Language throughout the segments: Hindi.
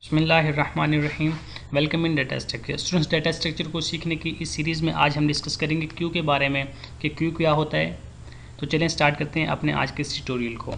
बिस्मिल्लाहिर्रहमानिर्रहीम। Welcome in data structure. Students, data structure को सीखने की इस सीरीज़ में आज हम डिस्कस करेंगे क्यू के बारे में कि क्यू क्या होता है। तो चलें स्टार्ट करते हैं अपने आज के इस ट्यूटोरियल को।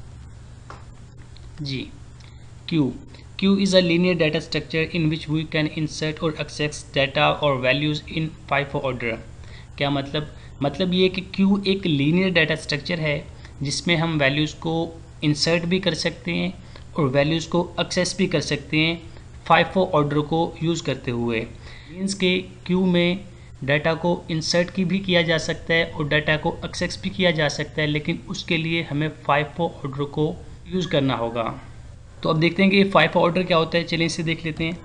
जी, queue queue is a linear data structure in which we can insert और एक्सेस डाटा और वैल्यूज़ इन FIFO ऑर्डर। क्या मतलब ये कि क्यू एक लीनियर डाटा स्ट्रक्चर है जिसमें हम वैल्यूज़ को इंसर्ट भी कर सकते हैं और वैल्यूज़ को एक्सेस भी कर सकते हैं FIFO ऑर्डर को यूज़ करते हुए। मीन्स के क्यू में डाटा को इंसर्ट की भी किया जा सकता है और डाटा को एक्सेस भी किया जा सकता है, लेकिन उसके लिए हमें FIFO ऑर्डर को यूज़ करना होगा। तो अब देखते हैं कि FIFO ऑर्डर क्या होता है। चलिए इसे देख लेते हैं।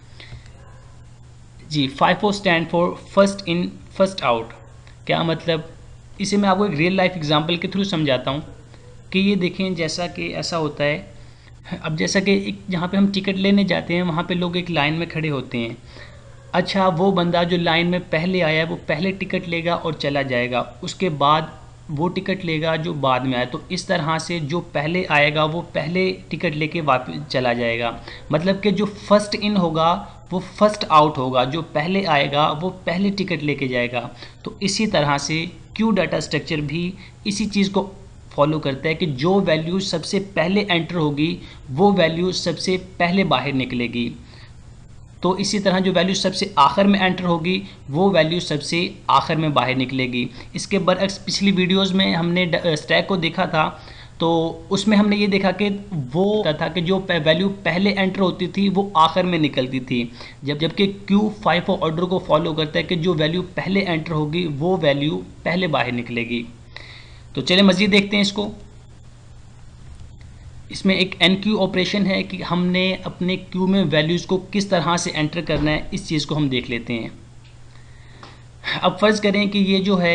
जी, FIFO stand for first in first out. क्या मतलब, इसे मैं आपको एक रियल लाइफ एग्जांपल के थ्रू समझाता हूँ कि ये देखें, जैसा कि ऐसा होता है। अब जैसा कि एक जहाँ पे हम टिकट लेने जाते हैं वहाँ पे लोग एक लाइन में खड़े होते हैं। अच्छा, वो बंदा जो लाइन में पहले आया है वो पहले टिकट लेगा और चला जाएगा, उसके बाद वो टिकट लेगा जो बाद में आया। तो इस तरह से जो पहले आएगा वो पहले टिकट लेके वापस चला जाएगा। मतलब कि जो फर्स्ट इन होगा वो फर्स्ट आउट होगा, जो पहले आएगा वो पहले टिकट लेके जाएगा। तो इसी तरह से क्यू डाटा स्ट्रक्चर भी इसी चीज़ को फॉलो करता है कि जो वैल्यू सबसे पहले एंटर होगी वो वैल्यू सबसे पहले बाहर निकलेगी। तो इसी तरह जो वैल्यू सबसे आखिर में एंटर होगी वो वैल्यू सबसे आखिर में बाहर निकलेगी। इसके बरअक्स पिछली वीडियोस में हमने स्टैक को देखा था, तो उसमें हमने ये देखा कि वो था कि जो वैल्यू पहले एंटर होती थी वो आखिर में निकलती थी, जबकि क्यू FIFO ऑर्डर को फॉलो करता है कि जो वैल्यू पहले एंटर होगी वो वैल्यू पहले बाहर निकलेगी। तो चलिए मज़ीद देखते हैं इसको। इसमें एक NQ ऑपरेशन है कि हमने अपने क्यू में वैल्यूज़ को किस तरह से एंटर करना है, इस चीज़ को हम देख लेते हैं। अब फ़र्ज़ करें कि ये जो है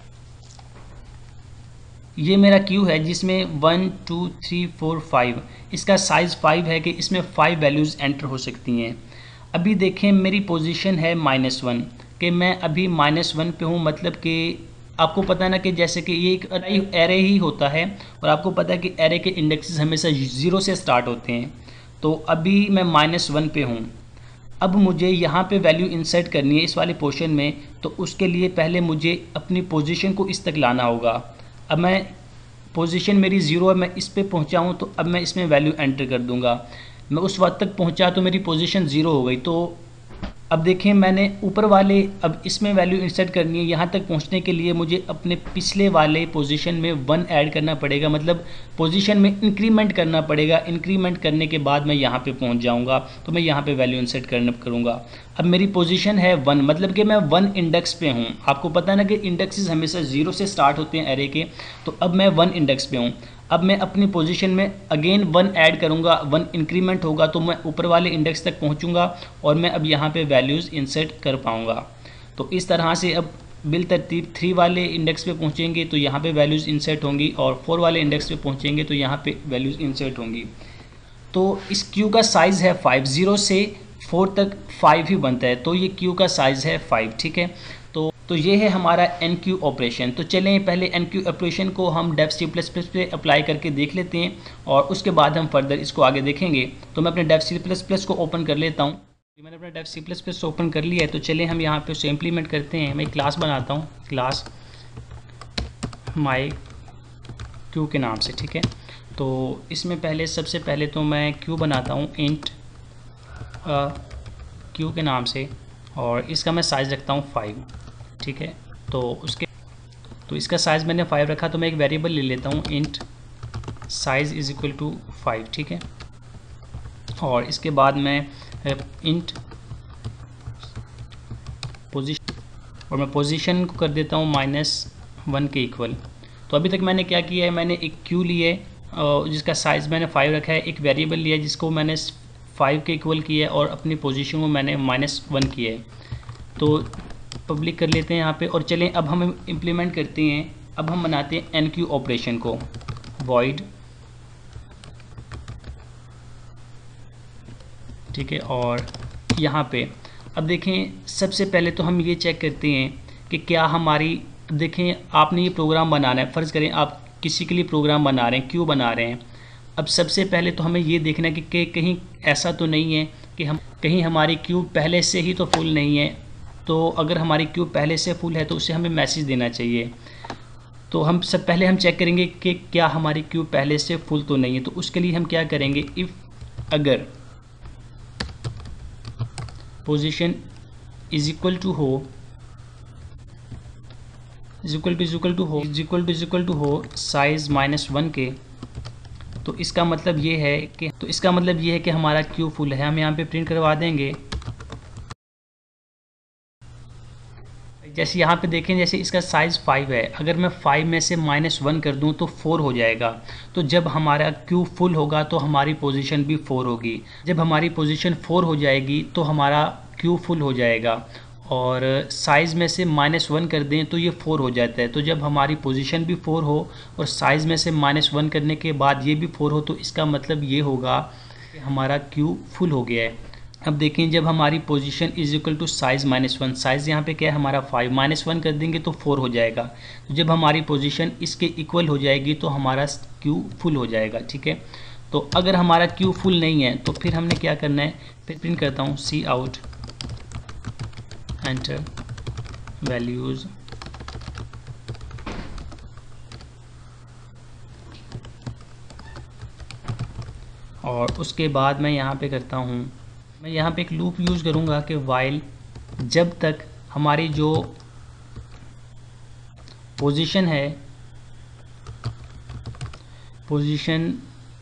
ये मेरा क्यू है जिसमें 1 2 3 4 5, इसका साइज़ 5 है कि इसमें 5 वैल्यूज़ एंटर हो सकती हैं। अभी देखें मेरी पोजीशन है -1 कि मैं अभी -1 पे हूँ। मतलब कि आपको पता है ना कि जैसे कि ये एक एरे ही होता है और आपको पता है कि एरे के इंडेक्सेस हमेशा 0 से स्टार्ट होते हैं। तो अभी मैं -1 पे हूँ। अब मुझे यहाँ पे वैल्यू इंसर्ट करनी है इस वाले पोर्शन में, तो उसके लिए पहले मुझे अपनी पोजीशन को इस तक लाना होगा। अब मैं पोजीशन मेरी 0 है, मैं इस पे पहुँचा हूँ, तो अब मैं इसमें वैल्यू एंटर कर दूँगा। मैं उस वक्त तक पहुँचा तो मेरी पोजीशन 0 हो गई। तो अब देखें मैंने ऊपर वाले, अब इसमें वैल्यू इंसर्ट करनी है। यहाँ तक पहुँचने के लिए मुझे अपने पिछले वाले पोजीशन में 1 ऐड करना पड़ेगा, मतलब पोजीशन में इंक्रीमेंट करना पड़ेगा। इंक्रीमेंट करने के बाद मैं यहाँ पे पहुँच जाऊँगा, तो मैं यहाँ पे वैल्यू इंसर्ट करूँगा। अब मेरी पोजीशन है 1, मतलब कि मैं 1 इंडेक्स पे हूँ। आपको पता है ना कि इंडेक्सेस हमेशा 0 से स्टार्ट होते हैं एरे के, तो अब मैं 1 इंडेक्स पे हूँ। अब मैं अपनी पोजीशन में अगेन 1 ऐड करूँगा, 1 इंक्रीमेंट होगा, तो मैं ऊपर वाले इंडेक्स तक पहुँचूँगा और मैं अब यहाँ पे वैल्यूज़ इंसर्ट कर पाऊँगा। तो इस तरह से अब बिल तरतीब 3 वाले इंडेक्स पे पहुँचेंगे तो यहाँ पे वैल्यूज़ इंसर्ट होंगी, और 4 वाले इंडेक्स पे पहुँचेंगे तो यहाँ पे वैल्यूज़ इंसर्ट होंगी। तो इस क्यू का साइज़ है 5, 0 से 4 तक 5 ही बनता है, तो ये क्यू का साइज़ है 5। ठीक है, तो ये है हमारा NQ ऑपरेशन। तो चलें पहले NQ ऑपरेशन को हम डेव C++ पे अप्लाई करके देख लेते हैं और उसके बाद हम फर्दर इसको आगे देखेंगे। तो मैं अपने डेव C++ को ओपन कर लेता हूँ। मैंने अपना डेव C++ ओपन कर लिया है। तो चलें हम यहाँ पे उसे इम्प्लीमेंट करते हैं। मैं क्लास बनाता हूँ, क्लास माई क्यू के नाम से। ठीक है, तो इसमें सबसे पहले तो मैं क्यू बनाता हूँ इंट क्यू के नाम से, और इसका मैं साइज़ रखता हूँ 5। ठीक है, तो इसका साइज़ मैंने 5 रखा, तो मैं एक वेरिएबल ले लेता हूँ int size is equal to 5। ठीक है, और इसके बाद मैं इंट पोजीशन, और मैं पोजीशन को कर देता हूँ -1 के इक्वल। तो अभी तक मैंने क्या किया है, मैंने एक क्यू लिए जिसका साइज़ मैंने 5 रखा है, एक वेरिएबल लिया जिसको मैंने 5 के इक्वल किया है, और अपनी पोजीशन को मैंने -1 किया है। तो पब्लिक कर लेते हैं यहाँ पे, और चलें अब हम इम्प्लीमेंट करते हैं। अब हम बनाते हैं NQ ऑपरेशन को, वॉइड। ठीक है, और यहाँ पे अब देखें सबसे पहले तो हम ये चेक करते हैं कि क्या हमारी, देखें आपने ये प्रोग्राम बनाना है। फ़र्ज़ करें आप किसी के लिए प्रोग्राम बना रहे हैं, क्यू बना रहे हैं, अब सबसे पहले तो हमें ये देखना है कि कहीं ऐसा तो नहीं है कि हम कहीं हमारी क्यू पहले से ही तो फुल नहीं है। तो अगर हमारी क्यू पहले से फुल है तो उसे हमें मैसेज देना चाहिए। तो हम सब पहले हम चेक करेंगे कि क्या हमारी क्यू पहले से फुल तो नहीं है। तो उसके लिए हम क्या करेंगे, इफ़ अगर पोजीशन इज इक्वल टू हो साइज -1 के, तो इसका मतलब ये है कि हमारा क्यू फुल है। हम यहाँ पे प्रिंट करवा देंगे। जैसे यहाँ पे देखें, जैसे इसका साइज़ 5 है, अगर मैं 5 में से -1 कर दूँ तो 4 हो जाएगा। तो जब हमारा क्यू फुल होगा तो हमारी पोजीशन भी 4 होगी। जब हमारी पोजीशन 4 हो जाएगी तो हमारा क्यू फुल हो जाएगा। और साइज़ में से -1 कर दें तो ये 4 हो जाता है। तो जब हमारी पोजीशन भी 4 हो और साइज़ में से -1 करने के बाद ये भी 4 हो, तो इसका मतलब ये होगा कि हमारा क्यू फुल हो गया है। अब देखें, जब हमारी position is equal to size -1, size यहाँ पे क्या है हमारा 5, -1 कर देंगे तो 4 हो जाएगा। तो जब हमारी पोजीशन इसके इक्वल हो जाएगी तो हमारा क्यू फुल हो जाएगा। ठीक है, तो अगर हमारा क्यू फुल नहीं है तो फिर हमने क्या करना है, फिर प्रिंट करता हूँ सी आउट एंटर वैल्यूज़, और उसके बाद मैं यहाँ पे करता हूँ, मैं यहाँ पे एक लूप यूज़ करूँगा कि वाइल जब तक हमारी जो पोजीशन है, पोजीशन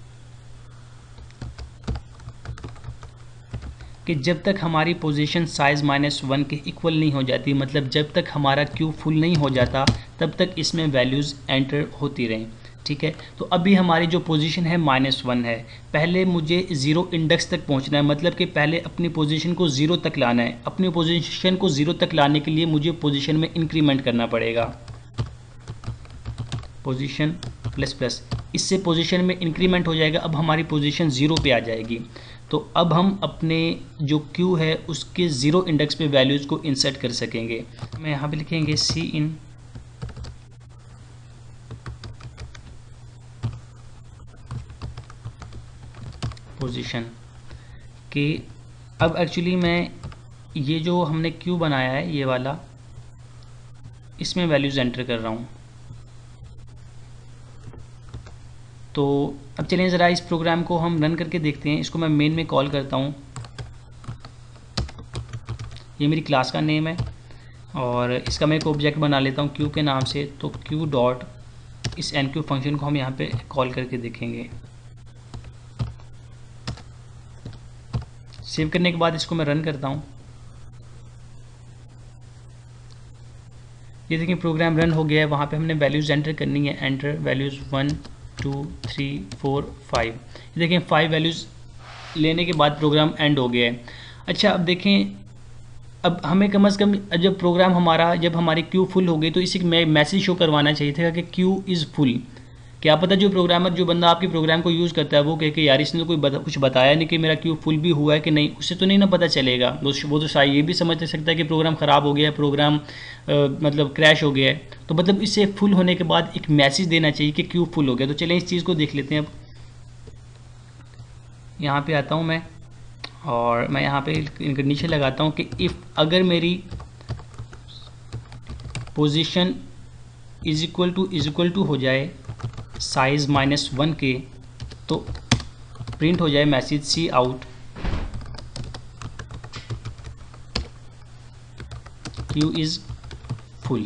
कि जब तक हमारी पोजीशन साइज़ -1 के इक्वल नहीं हो जाती, मतलब जब तक हमारा क्यू फुल नहीं हो जाता, तब तक इसमें वैल्यूज़ एंटर होती रहें। ठीक है, तो अभी हमारी जो पोजीशन है -1 है। पहले मुझे 0 इंडेक्स तक पहुंचना है, मतलब कि पहले अपनी पोजीशन को 0 तक लाना है। अपनी पोजीशन को 0 तक लाने के लिए मुझे पोजीशन में इंक्रीमेंट करना पड़ेगा, पोजीशन ++, इससे पोजीशन में इंक्रीमेंट हो जाएगा। अब हमारी पोजीशन 0 पे आ जाएगी। तो अब हम अपने जो क्यू है उसके 0 इंडेक्स पे वैल्यूज़ को इंसर्ट कर सकेंगे। मैं यहाँ पे लिखेंगे सी इन पोजीशन कि अब एक्चुअली मैं ये जो हमने क्यू बनाया है ये वाला, इसमें वैल्यूज़ एंटर कर रहा हूँ। तो अब चलिए ज़रा इस प्रोग्राम को हम रन करके देखते हैं। इसको मैं मेन में कॉल करता हूँ, ये मेरी क्लास का नेम है और इसका मैं एक ऑब्जेक्ट बना लेता हूँ क्यू के नाम से। तो क्यू डॉट इस एन क्यू फंक्शन को हम यहाँ पे कॉल करके देखेंगे। सेव करने के बाद इसको मैं रन करता हूँ। ये देखिए प्रोग्राम रन हो गया है। वहाँ पे हमने वैल्यूज़ एंटर करनी है, एंटर वैल्यूज़ 1 2 3 4 5। ये देखें 5 वैल्यूज़ लेने के बाद प्रोग्राम एंड हो गया है। अच्छा, अब देखें, अब हमें कम से कम जब प्रोग्राम हमारा, जब हमारी क्यू फुल हो गई तो इसी मैसेज शो करवाना चाहिए था कि क्यू इज़ फुल। क्या पता जो प्रोग्रामर, जो बंदा आपके प्रोग्राम को यूज़ करता है वो कहे कि यार इसने तो कुछ बताया नहीं कि मेरा क्यू फुल भी हुआ है कि नहीं, उससे तो नहीं ना पता चलेगा। वो तो शायद ये भी समझ सकता है कि प्रोग्राम ख़राब हो गया है, प्रोग्राम मतलब क्रैश हो गया है। तो मतलब इसे फुल होने के बाद एक मैसेज देना चाहिए कि क्यू फुल हो गया। तो चलें इस चीज़ को देख लेते हैं। अब यहाँ पर आता हूँ मैं और मैं यहाँ पे कंडीशन लगाता हूँ कि इफ़ अगर मेरी पोजीशन इज इक्वल टू हो जाए साइज़ -1 के, तो प्रिंट हो जाए message cout queue is full.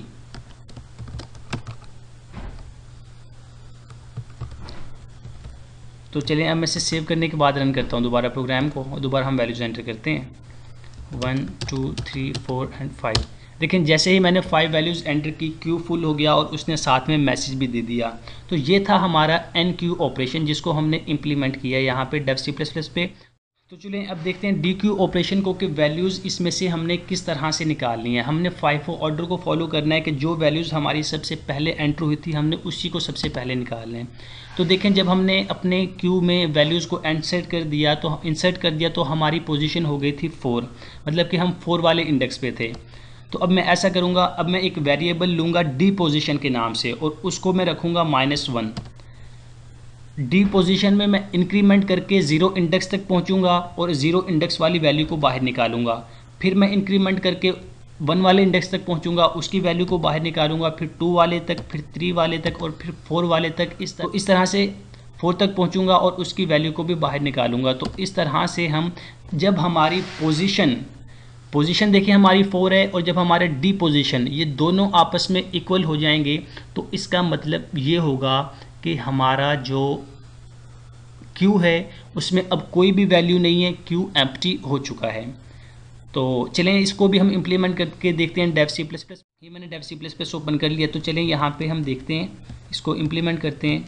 तो चलिए अब मैं इसे सेव करने के बाद रन करता हूँ दोबारा प्रोग्राम को, और दोबारा हम वैल्यूज़ एंटर करते हैं 1 2 3 4 एंड 5। लेकिन जैसे ही मैंने 5 वैल्यूज़ एंटर की, क्यू फुल हो गया और उसने साथ में मैसेज भी दे दिया। तो ये था हमारा एन क्यू ऑपरेशन जिसको हमने इम्प्लीमेंट किया यहाँ पे डेव C++ पे। तो चलिए अब देखते हैं डी क्यू ऑपरेशन को कि वैल्यूज़ इसमें से हमने किस तरह से निकालनी है। हमने FIFO ऑर्डर को फॉलो करना है कि जो वैल्यूज़ हमारी सबसे पहले एंटर हुई थी हमने उसी को सबसे पहले निकालना है। तो देखें, जब हमने अपने क्यू में वैल्यूज़ को इंसर्ट कर दिया तो हमारी पोजीशन हो गई थी 4, मतलब कि हम 4 वाले इंडेक्स पे थे। तो अब मैं ऐसा करूँगा, अब मैं एक वेरिएबल लूँगा डी पोजीशन के नाम से और उसको मैं रखूँगा -1। डी पोजीशन में मैं इंक्रीमेंट करके ज़ीरो इंडेक्स तक पहुंचूंगा और ज़ीरो इंडेक्स वाली वैल्यू को बाहर निकालूंगा। फिर मैं इंक्रीमेंट करके 1 वाले इंडेक्स तक पहुंचूंगा, उसकी वैल्यू को बाहर निकालूंगा, फिर 2 वाले तक, फिर 3 वाले तक और फिर 4 वाले तक। इस तरह से 4 तक पहुंचूंगा और उसकी वैल्यू को भी बाहर निकालूंगा। तो इस तरह से हम, जब हमारी पोजीशन देखिए हमारी 4 है और जब हमारे डी पोजीशन ये दोनों आपस में इक्वल हो जाएंगे तो इसका मतलब ये होगा कि हमारा जो क्यू है उसमें अब कोई भी वैल्यू नहीं है, क्यू एम्प्टी हो चुका है। तो चलें इसको भी हम इम्प्लीमेंट करके देखते हैं डेव सी प्लस प्लस। ये मैंने Dev C plus plus open कर लिया, तो चलें यहाँ पे हम देखते हैं, इसको इम्प्लीमेंट करते हैं।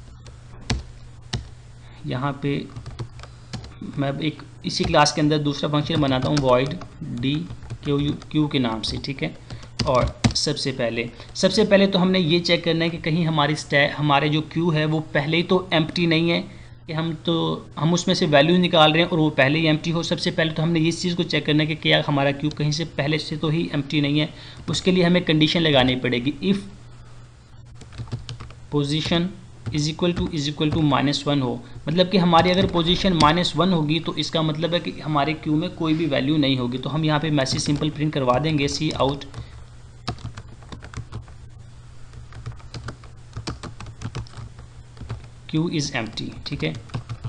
यहाँ पे मैं एक इसी क्लास के अंदर दूसरा फंक्शन बनाता हूँ, वॉइड डी क्यू के नाम से, ठीक है। और सबसे पहले तो हमने ये चेक करना है कि कहीं हमारे जो क्यू है वो पहले ही तो एम्प्टी नहीं है, कि हम उसमें से वैल्यू निकाल रहे हैं और वो पहले ही एम्प्टी हो। सबसे पहले तो हमने इस चीज़ को चेक करना है कि क्या हमारा क्यू कहीं से पहले से तो ही एम्प्टी नहीं है। उसके लिए हमें कंडीशन लगानी पड़ेगी, if position is equal to -1 हो। मतलब कि हमारी अगर पोजीशन -1 होगी तो इसका मतलब है कि हमारे क्यू में कोई भी वैल्यू नहीं होगी। तो हम यहाँ पे मैसेज सिंपल प्रिंट करवा देंगे, cout queue is empty, ठीक है।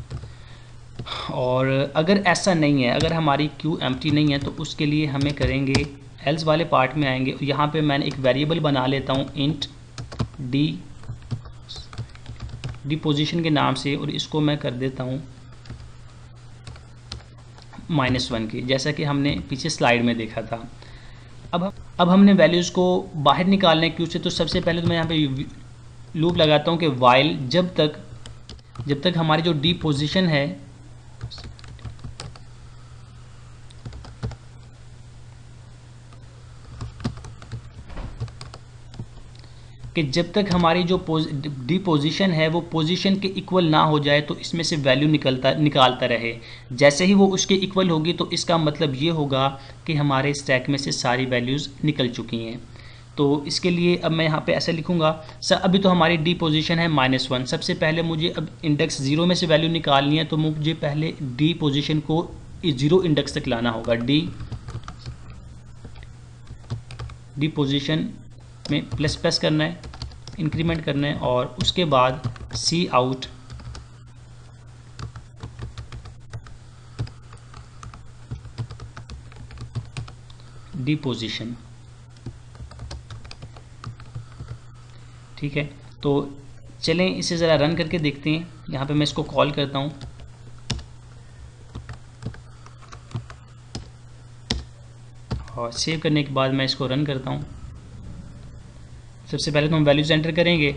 और अगर ऐसा नहीं है, अगर हमारी क्यू एम्प्टी नहीं है तो उसके लिए हमें करेंगे, एल्स वाले पार्ट में आएंगे। यहाँ पे मैंने एक वेरिएबल बना लेता हूँ इंट डी पोजीशन के नाम से, और इसको मैं कर देता हूँ -1 की, जैसा कि हमने पीछे स्लाइड में देखा था। अब हमने वैल्यूज़ को बाहर निकालने क्यू से। तो सबसे पहले तो मैं यहाँ पे लूप लगाता हूँ कि वाइल जब तक हमारी जो डी पोजीशन है कि जब तक हमारी जो डी पोजीशन है वो पोजीशन के इक्वल ना हो जाए तो इसमें से वैल्यू निकालता रहे। जैसे ही वो उसके इक्वल होगी तो इसका मतलब ये होगा कि हमारे स्टैक में से सारी वैल्यूज़ निकल चुकी हैं। तो इसके लिए अब मैं यहाँ पे ऐसा लिखूँगा, सर अभी तो हमारी डी पोजीशन है -1। सबसे पहले मुझे अब इंडेक्स 0 में से वैल्यू निकालनी है, तो मुझे पहले डी पोजीशन को 0 इंडेक्स तक लाना होगा। डी पोजीशन में प्लस करना है, इंक्रीमेंट करना है, और उसके बाद सी आउट डी पोजीशन, ठीक है। तो चलें इसे ज़रा रन करके देखते हैं। यहाँ पे मैं इसको कॉल करता हूँ, और सेव करने के बाद मैं इसको रन करता हूँ। सबसे पहले तो हम वैल्यूज एंटर करेंगे।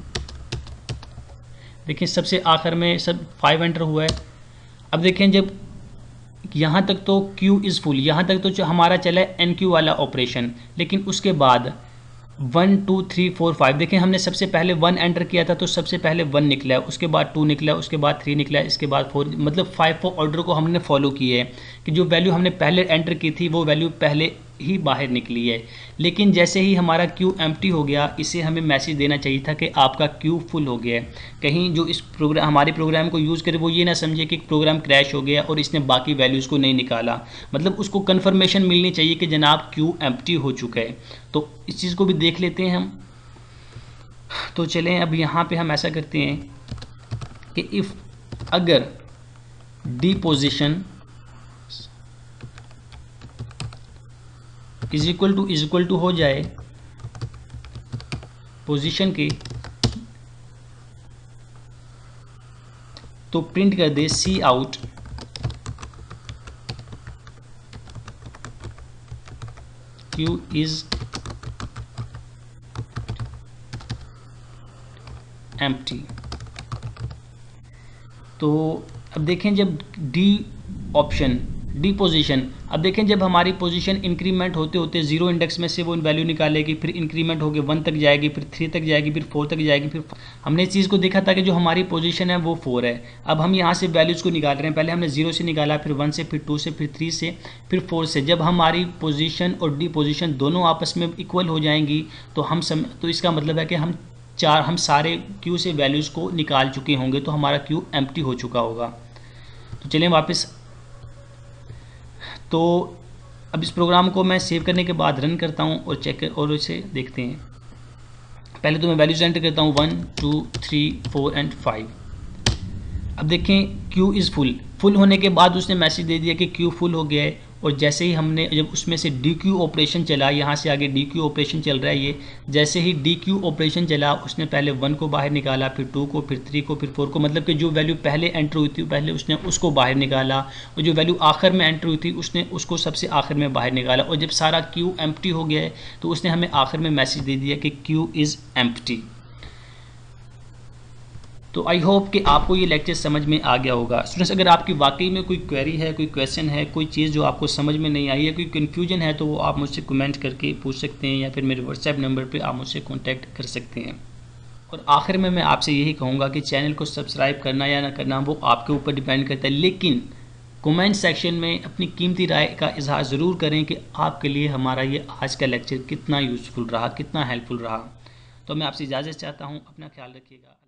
देखिए सबसे आखिर में सब 5 एंटर हुआ है। अब देखें जब यहाँ तक तो Q इज़ फुल, यहाँ तक तो जो हमारा चला है NQ वाला ऑपरेशन, लेकिन उसके बाद 1 2 3 4 5 देखें हमने सबसे पहले 1 एंटर किया था तो सबसे पहले 1 निकला है, उसके बाद 2 निकला है, उसके बाद 3 निकला है, इसके बाद 4, मतलब 5 ऑर्डर को हमने फॉलो किया है कि जो वैल्यू हमने पहले एंटर की थी वो वैल्यू पहले ही बाहर निकली है। लेकिन जैसे ही हमारा क्यू एम्प्टी हो गया, इसे हमें मैसेज देना चाहिए था कि आपका क्यू फुल हो गया है। कहीं जो इस हमारे प्रोग्राम को यूज़ करे वो ये ना समझे कि प्रोग्राम क्रैश हो गया और इसने बाकी वैल्यूज़ को नहीं निकाला। मतलब उसको कन्फर्मेशन मिलनी चाहिए कि जनाब क्यू एम्प्टी हो चुका है। तो इस चीज़ को भी देख लेते हैं हम। तो चलें अब यहाँ पे हम ऐसा करते हैं कि इफ़ अगर the position is equal to हो जाए पोजीशन के, तो प्रिंट कर दे cout queue is empty. तो अब देखें जब डी पोजीशन, अब देखें जब हमारी पोजीशन इंक्रीमेंट होते होते 0 इंडेक्स में से वो वैल्यू निकालेगी, फिर इंक्रीमेंट होकर 1 तक जाएगी, फिर 3 तक जाएगी, फिर 4 तक जाएगी। फिर हमने इस चीज़ को देखा था कि जो हमारी पोजीशन है वो 4 है। अब हम यहाँ से वैल्यूज़ को निकाल रहे हैं। पहले हमने 0 से निकाला, फिर 1 से, फिर 2 से, फिर 3 से, फिर 4 से। जब हमारी पोजीशन और डी पोजीशन दोनों आपस में इक्वल हो जाएंगी तो तो इसका मतलब है कि हम हम सारे क्यू से वैल्यूज़ को निकाल चुके होंगे तो हमारा क्यू एम्प्टी हो चुका होगा। तो चलें वापस, तो अब इस प्रोग्राम को मैं सेव करने के बाद रन करता हूँ और और इसे देखते हैं। पहले तो मैं वैल्यूज एंटर करता हूँ 1 2 3 4 एंड 5। अब देखें क्यू इज़ फुल होने के बाद उसने मैसेज दे दिया कि क्यू फुल हो गया है। और जैसे ही हमने जब उसमें से डी क्यू ऑपरेशन चला, यहाँ से आगे डी क्यू ऑपरेशन चल रहा है ये, जैसे ही डी क्यू ऑपरेशन चला उसने पहले 1 को बाहर निकाला, फिर 2 को, फिर 3 को, फिर 4 को, मतलब कि जो वैल्यू पहले एंटर हुई थी पहले उसने उसको बाहर निकाला, और जो वैल्यू आखिर में एंटर हुई थी उसने उसको सबसे आखिर में बाहर निकाला। और जब सारा क्यू एम्प्टी हो गया है तो उसने हमें आखिर में मैसेज दे दिया कि क्यू इज़ एम्प्टी। तो आई होप कि आपको ये लेक्चर समझ में आ गया होगा। स्टूडेंट्स, अगर आपकी वाकई में कोई क्वेरी है, कोई क्वेश्चन है, कोई चीज़ जो आपको समझ में नहीं आई है, कोई कन्फ्यूजन है, तो वो आप मुझसे कमेंट करके पूछ सकते हैं या फिर मेरे व्हाट्सएप नंबर पे आप मुझसे कांटेक्ट कर सकते हैं। और आखिर में मैं आपसे यही कहूँगा कि चैनल को सब्सक्राइब करना या ना करना वो आपके ऊपर डिपेंड करता है, लेकिन कमेंट सेक्शन में अपनी कीमती राय का इजहार ज़रूर करें कि आपके लिए हमारा ये आज का लेक्चर कितना यूज़फुल रहा, कितना हेल्पफुल रहा। तो मैं आपसे इजाज़त चाहता हूँ, अपना ख्याल रखिएगा।